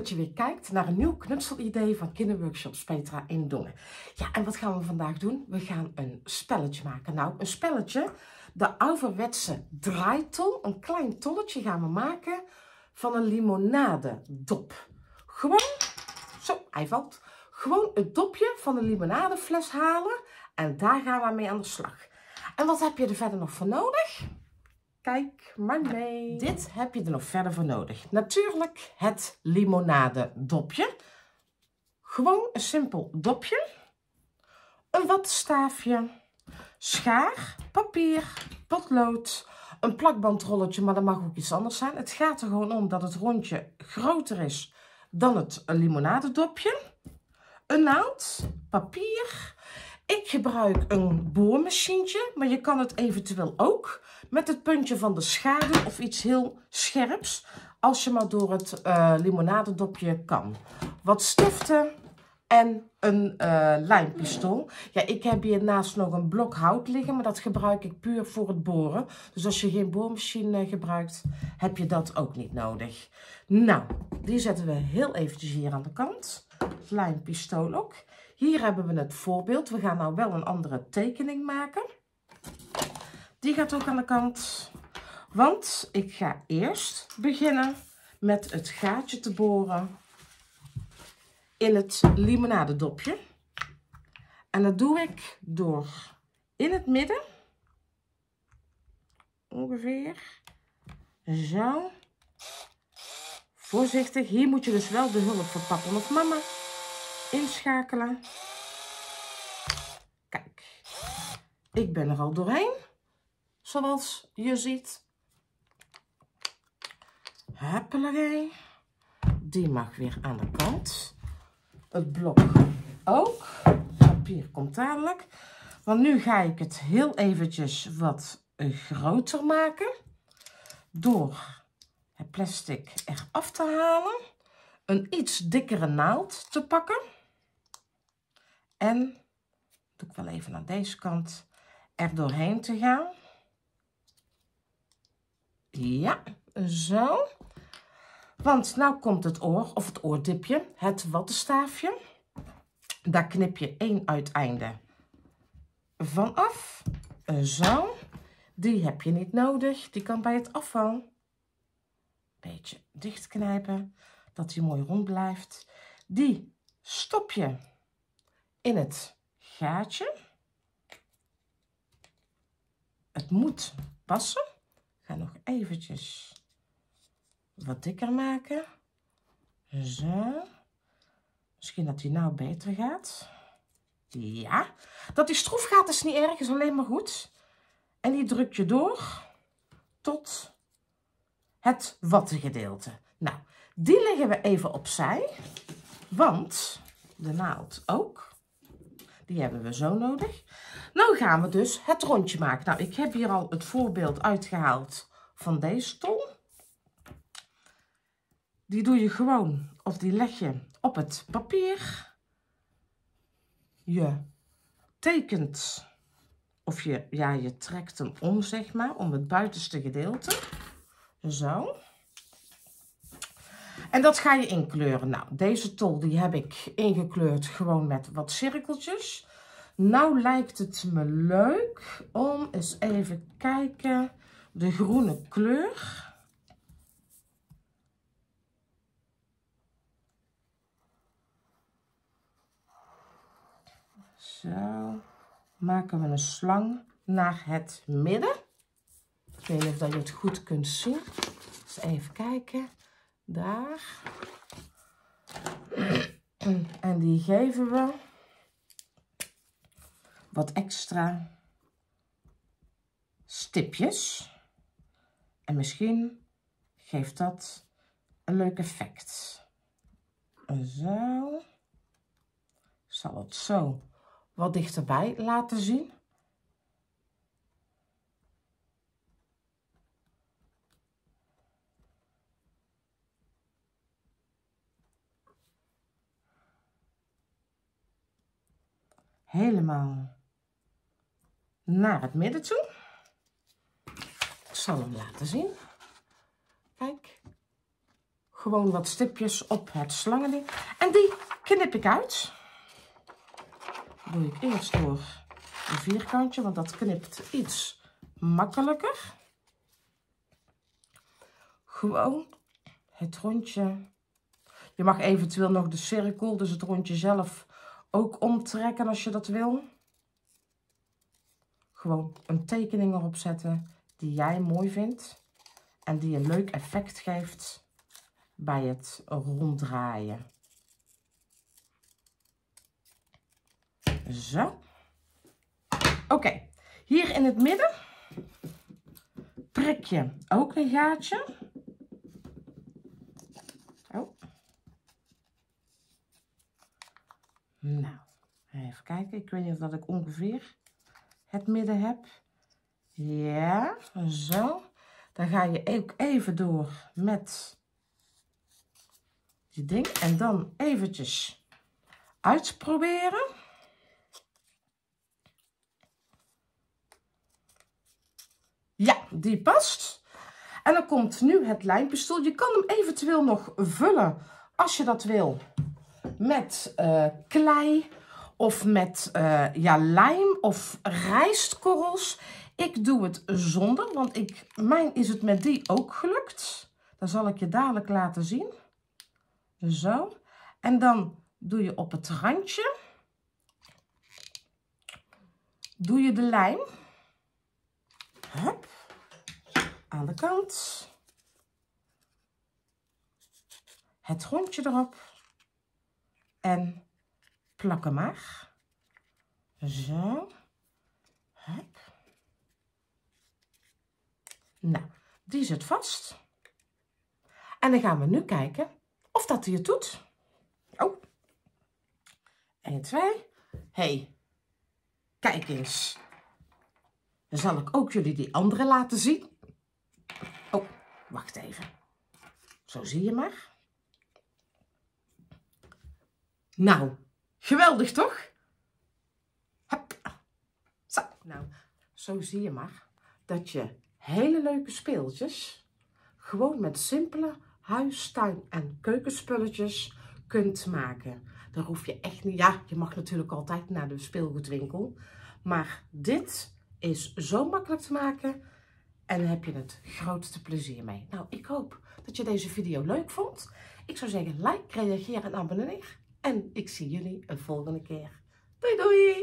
dat je weer kijkt naar een nieuw knutselidee van Kinderworkshops Petra in Dongen. Ja, en wat gaan we vandaag doen? We gaan een spelletje maken. Nou, een spelletje, de ouderwetse draaitol, een klein tolletje gaan we maken van een limonadedop. Gewoon, zo, hij valt. Gewoon het dopje van een limonadefles halen en daar gaan we mee aan de slag. En wat heb je er verder nog voor nodig? Kijk maar mee. Dit heb je er nog verder voor nodig. Natuurlijk het limonadedopje. Gewoon een simpel dopje. Een wattenstaafje. Schaar, papier, potlood. Een plakbandrolletje, maar dat mag ook iets anders zijn. Het gaat er gewoon om dat het rondje groter is dan het limonadedopje. Een naald, papier. Ik gebruik een boormachientje, maar je kan het eventueel ook met het puntje van de schaduw of iets heel scherps, als je maar door het limonadedopje kan. Wat stiften en een lijmpistool. Ja, ik heb hiernaast nog een blok hout liggen, maar dat gebruik ik puur voor het boren. Dus als je geen boormachine gebruikt, heb je dat ook niet nodig. Nou, die zetten we heel eventjes hier aan de kant. Lijmpistool ook. Hier hebben we het voorbeeld. We gaan nou wel een andere tekening maken. Die gaat ook aan de kant. Want ik ga eerst beginnen met het gaatje te boren in het limonadedopje. En dat doe ik door in het midden, ongeveer zo, voorzichtig. Hier moet je dus wel de hulp van papa of mama inschakelen. Kijk, ik ben er al doorheen, zoals je ziet. Huppelagij. Die mag weer aan de kant. Het blok ook. Papier komt dadelijk. Want nu ga ik het heel eventjes wat groter maken. Door het plastic eraf te halen. Een iets dikkere naald te pakken. En, doe ik wel even aan deze kant, er doorheen te gaan. Ja, zo. Want nou komt het oor, of het oordipje, het wattenstaafje. Daar knip je één uiteinde vanaf. Zo. Die heb je niet nodig. Die kan bij het afval. Een beetje dichtknijpen, dat die mooi rond blijft. Die stop je in het gaatje. Het moet passen. Ik ga nog eventjes wat dikker maken. Zo. Misschien dat die nou beter gaat. Ja. Dat die stroef gaat is niet erg, is alleen maar goed. En die druk je door tot het wattengedeelte. Nou, die leggen we even opzij. Want de naald ook. Die hebben we zo nodig. Nou gaan we dus het rondje maken. Nou, ik heb hier al het voorbeeld uitgehaald van deze tol. Die doe je gewoon, of die leg je op het papier. Je tekent, of je trekt hem om, zeg maar, om het buitenste gedeelte. Zo. En dat ga je inkleuren. Nou, deze tol die heb ik ingekleurd gewoon met wat cirkeltjes. Nou lijkt het me leuk om eens even kijken, de groene kleur. Zo, maken we een slang naar het midden. Ik weet niet of je het goed kunt zien. Dus even kijken. Daar. En die geven we wat extra stipjes. En misschien geeft dat een leuk effect. Zo. Ik zal het zo wat dichterbij laten zien. Helemaal naar het midden toe. Ik zal hem laten zien. Kijk. gewoon wat stipjes op het slangending. En die knip ik uit. Dat doe ik eerst door een vierkantje, want dat knipt iets makkelijker. Gewoon het rondje. Je mag eventueel nog de cirkel, dus het rondje zelf, ook omtrekken als je dat wil. Gewoon een tekening erop zetten die jij mooi vindt. En die een leuk effect geeft bij het ronddraaien. Zo. Oké, hier in het midden prik je ook een gaatje. Oh. Nou, even kijken. Ik weet niet of dat ik ongeveer het midden heb. Ja, zo. Dan ga je ook even door met die ding. En dan eventjes uitproberen. Ja, die past. En dan komt nu het lijmpistool. Je kan hem eventueel nog vullen, als je dat wil, met klei of met lijm of rijstkorrels. Ik doe het zonder, want mijn is het met die ook gelukt. Dat zal ik je dadelijk laten zien. Zo. En dan doe je op het randje, doe je de lijm. Hup. Aan de kant. Het rondje erop. En plak hem maar. Zo. Hup. Nou, die zit vast. En dan gaan we nu kijken of dat hij het doet. Oh. 1, 2. Hey. Kijk eens. Dan zal ik ook jullie die andere laten zien. Oh, wacht even. Zo zie je maar. Nou, geweldig toch? Hup. Zo. Nou, zo zie je maar dat je hele leuke speeltjes gewoon met simpele huis-, tuin- en keukenspulletjes kunt maken. Daar hoef je echt niet... Ja, je mag natuurlijk altijd naar de speelgoedwinkel. Maar dit is zo makkelijk te maken en daar heb je het grootste plezier mee. Nou, ik hoop dat je deze video leuk vond. Ik zou zeggen, like, reageer en abonneer. En ik zie jullie een volgende keer. Doei doei!